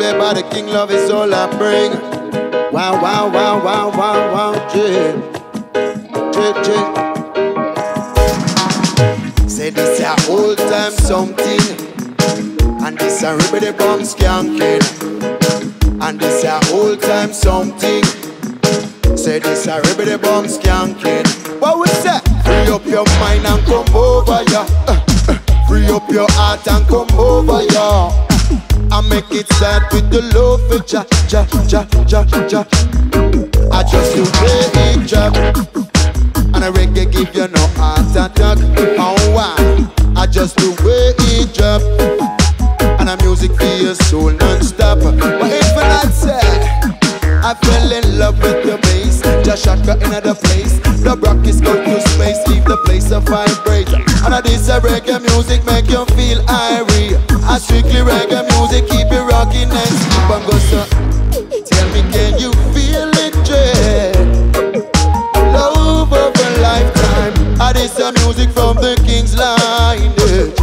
baby, by the king, love is all I bring. Wow, wow, wow, wow, wow, wow, yeah. Say this a old time something, and this a ribbity bomb skanking. And this a old time something. Say this a ribbity bomb skanking. What we say? Free up your mind and come over ya. Free up your heart and come over ya. I make it start with the love for ja, ja, ja, ja, ja. I just do the job, and a reggae give you no heart attack. Oh why? I just do the job, and a music for your soul non-stop. But if I say I fell in love with the bass, just shaka in the place. The rockets go to space, leave the place a vibrate. And this a reggae music make you feel irie. A strictly reggae music keep you rocking and sleep and go so. Tell me, can you feel it, Jay? Love of a lifetime. And this a music from the King's lineage.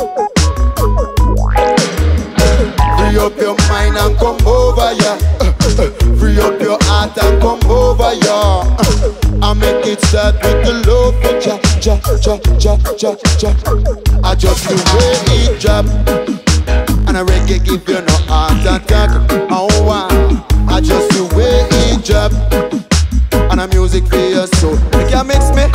Free up your mind and come over, yeah. Free up your heart and come over, yeah. I make it start with the love for ja, ja, ja, ja, ja, ja. I just do the job, and a reggae give you no heart attack. Oh wow, I just do the job, and a music for your soul. You can mix me.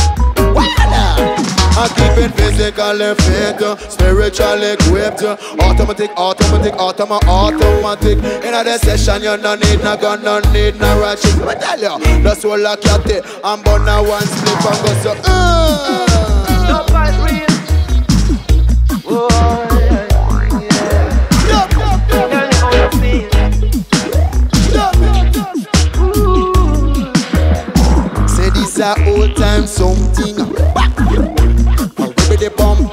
I keep it physically fit, spiritually equipped. Automatic, automatic, automatic. In a session, you no need no gun, no need no ratchet. Let me tell you, that's all I got it. I'm born now one slip and go so. No fight real. Oh yeah, yeah. Tell me how you feel. Say this a old time something. The bomb,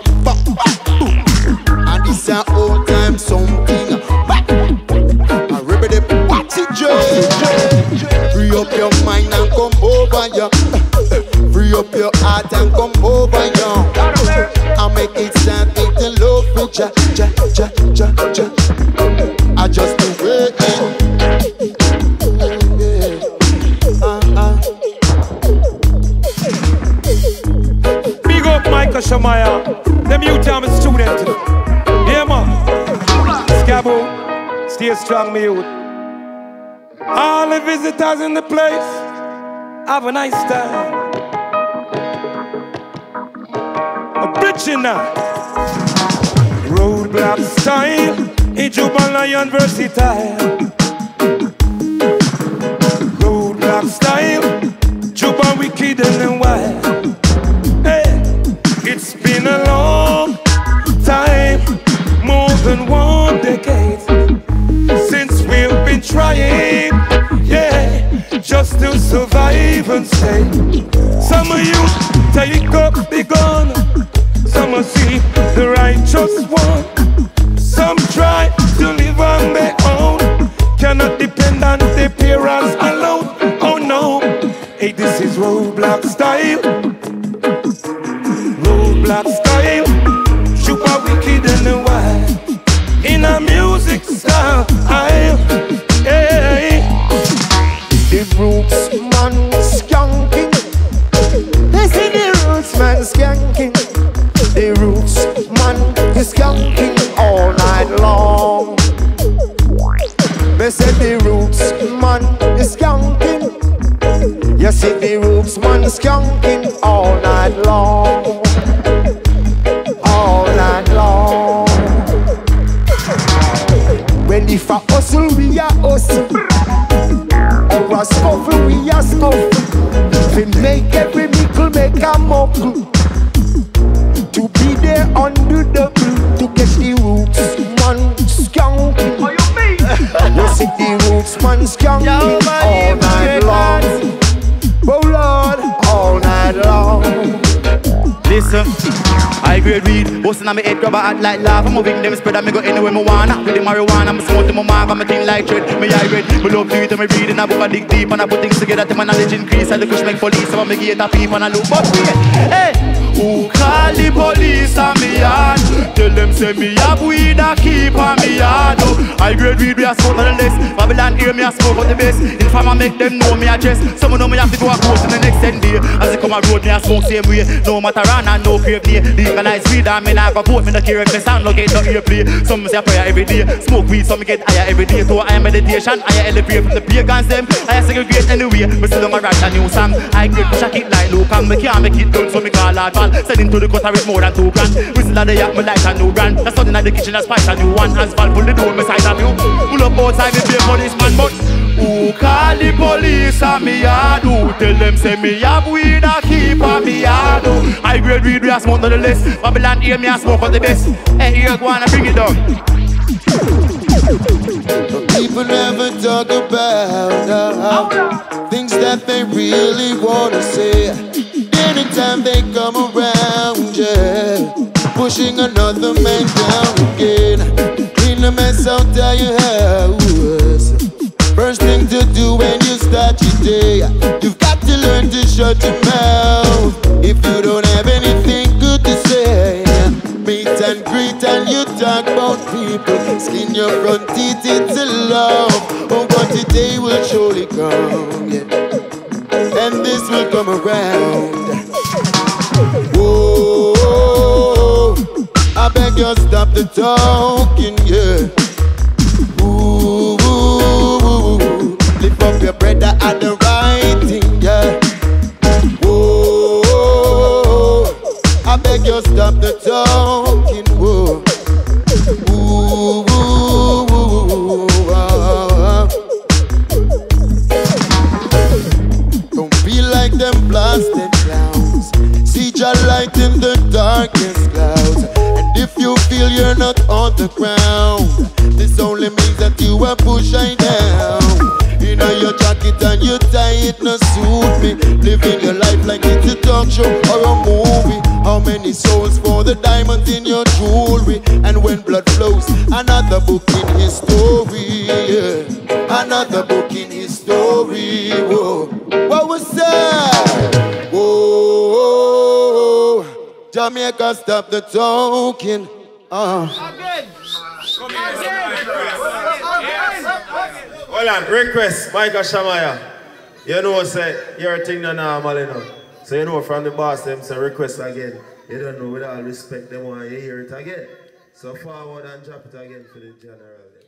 and this an old time something. I rip it, what's it, free up your mind and come over, ya. Free up your heart and come over, ya. I make it stand with the love for ja, ja, ja, ja, ja. I just do it. Michael Shamaya, them youth I'm a student. Yeah man, Scabo, stay strong me youth. All the visitors in the place, have a nice time. A preaching now. Roadblock style, in Jubaland versatile. Roadblock style, Juba wicked and wild. It's been a long time, more than 1 decade, since we've been trying, yeah, just to survive and stay. Some of you take up the gun, some will see the righteous one. Some try to live on their own, cannot depend on their parents alone. Oh no, hey, this is roadblock style. Roadblock style, super wicked and wild. In a music style, hey. The roots man skanking. They say the roots man skanking. The roots man is skanking all night long. They say the roots man is skanking. You see the roots man skanking all night long. All night long. Well, if a hustle, we a hustle. Or a scuffle, we a scuffle. We make every mickle make a muckle. To be there on the double, to get the roots man skanking. How you mean? You see the roots man skanking all night long. Oh Lord, all night long. Listen, I grade weed, bustin' on my head, grab a hat like lava. Moving them spread and me go anywhere me wanna. With the marijuana, me smoke to my mark, and me think like tread. Me high grade, me love to eat and me read. And I book a dig deep and I put things together till my knowledge increase. I look push make police, so I make it a peep and I look. But wait, hey, who call the police on me yard? Tell them say me have weed a keep on me yard. I grade weed we a smoke on the list. Babylon hear me a smoke on the base. If I'ma make them know me a dress, someone know me have to go a course in the next 10 days. As they come a road me a smoke same way. No matter run and no crave near. Legalize weed and me nah go vote. Me no care if the sound no get no earplay. Some say prayer every day. Smoke weed some me get higher every day. So I am meditation, I elevate from the pagans them. I segregate anyway. Me still on my write a new song. I grade push a kick like Luke and me can't make it done so me call out Val. Send him to the gutter with more than 2 grand. We still at the yacht me like a new brand. That's something at the kitchen, that's spice a new one. As Val pull the door, me side of you. Pull up outside me pay for this man, but who call the police on me yard? Who tell them say me have weed a keep on me yard? I grade weed we a smoke on the list. Babylon hear me a smoke on the best. Hey, here go on and bring it down. People never talk about things that they really wanna say. Anytime they come around, yeah, pushing another man down again. Clean the mess out of your house. First thing to do when you start your day, you've got to learn to shut your mouth. If you don't have anything good to say, meet and greet and you talk about people. Skin your front teeth, it's a love. Oh, but the day will surely come, yeah, and this will come around. Whoa, I beg you stop the talking, yeah. Ooh, lift up your brother at the right thing, yeah. Whoa, I beg you stop the talking, whoa. Ooh, don't be like them blasted clowns. See your light in the darkest clouds. And if you feel you're not on the ground, this only means that you are pushing down. You know your jacket and your tie, it no suit me. Living your life like it's a talk show or a movie. How many souls for the diamonds in your jewelry? And when blood flows, another book in his story, yeah. Another book in his story, whoa. What was that? Whoa, Jamaica, stop the talking. Hold on, request, Michael Shamaya. You know, say, your thing not normal enough. So you know from the boss, them say request again. You don't know, with all respect, they want you hear it again. So forward and drop it again for the general.